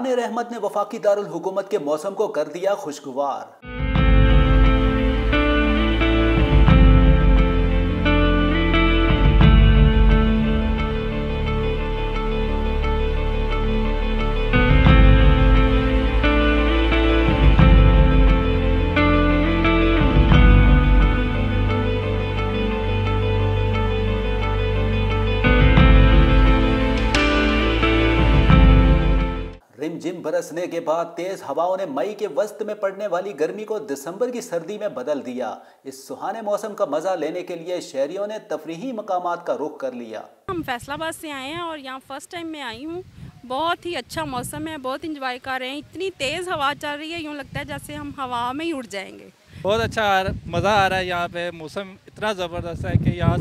तूफान रहमत ने वफाकी दारुल हुकूमत के मौसम को कर दिया खुशगवार। रिमझिम बरसने के बाद तेज हवाओं ने मई के वस्त में पड़ने वाली गर्मी को दिसंबर की सर्दी में बदल दिया। इस सुहाने मौसम का मजा लेने के लिए शहरियों ने तफरीही मकामात का रुख कर लिया। हम फैसलाबाद से आए हैं और यहाँ फर्स्ट टाइम मैं आई हूँ। बहुत ही अच्छा मौसम है, बहुत इंजॉय कर रहे हैं। इतनी तेज़ हवा चल रही है, यूँ लगता है जैसे हम हवा में ही उड़ जाएंगे। बहुत अच्छा मज़ा आ रहा है। यहाँ पे मौसम इतना ज़बरदस्त है कि यहाँ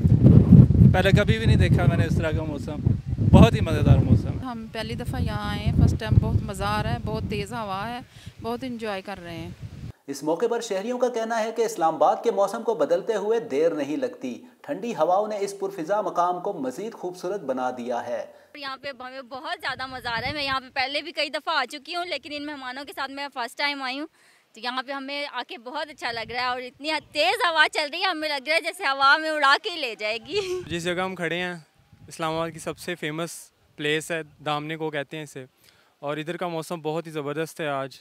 पहले कभी भी नहीं देखा मैंने इस तरह का मौसम। बहुत ही मज़ेदार मौसम। हम पहली दफ़ा यहाँ आए हैं, फर्स्ट टाइम। बहुत मज़ा आ रहा है, बहुत तेज़ हवा है, बहुत इंजॉय कर रहे हैं। इस मौके पर शहरियों का कहना है कि इस्लामाबाद के मौसम को बदलते हुए देर नहीं लगती। ठंडी हवाओं ने इस पुरफिजा मकाम को मजीद खूबसूरत बना दिया है। यहाँ पे हमें बहुत ज़्यादा मज़ा आ रहा है। मैं यहाँ पे पहले भी कई दफ़ा आ चुकी हूँ, लेकिन इन मेहमानों के साथ मैं फर्स्ट टाइम आई हूँ। तो यहाँ पे हमें आके बहुत अच्छा लग रहा है और इतनी तेज़ हवा चल रही है, हमें लग रहा है जैसे हवा में उड़ा के ले जाएगी। जिस जगह हम खड़े हैं इस्लामाबाद की सबसे फेमस प्लेस है, दामने को कहते हैं इसे। और इधर का मौसम बहुत ही ज़बरदस्त है। आज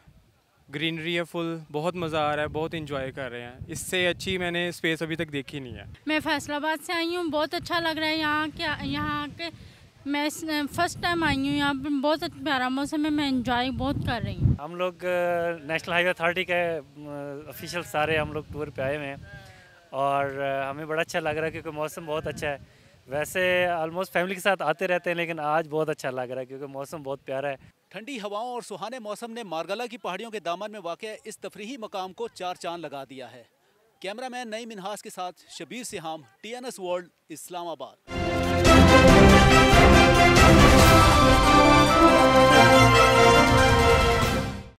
ग्रीनरी है फुल, बहुत मज़ा आ रहा है, बहुत इंजॉय कर रहे हैं। इससे अच्छी मैंने स्पेस अभी तक देखी नहीं है। मैं फैसलाबाद से आई हूँ, बहुत अच्छा लग रहा है यहाँ के। मैं फर्स्ट टाइम आई हूँ यहाँ पर, बहुत प्यारा मौसम है, मैं इंजॉय बहुत कर रही हूँ। हम लोग नेशनल हाईवे अथॉरिटी के ऑफिशियल सारे हम लोग टूर पे आए हुए हैं और हमें बड़ा अच्छा लग रहा है क्योंकि मौसम बहुत अच्छा है। वैसे ऑलमोस्ट फैमिली के साथ आते रहते हैं, लेकिन आज बहुत अच्छा लग रहा है क्योंकि मौसम बहुत प्यारा है। ठंडी हवाओं और सुहाने मौसम ने मारगला की पहाड़ियों के दामन में वाक़ इस तफरीही मकाम को चार चांद लगा दिया है। कैमरामैन नईम मिन्हास के साथ शबीर सिहाम, TNS वर्ल्ड, इस्लामाबाद।